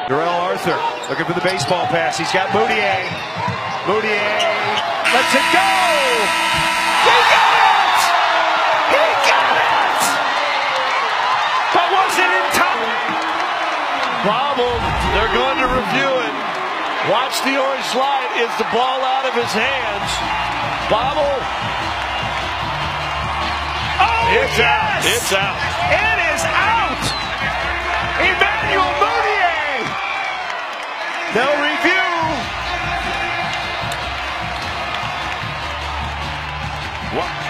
Darrell Arthur looking for the baseball pass. He's got Moutier. Moutier lets it go. He got it! He got it! But was it in time? Bobbled. They're going to review it. Watch the orange light. Is the ball out of his hands? Bobble. Oh, it's yes! out. It's out. It is out! Emmanuel Moutier! They'll review. What?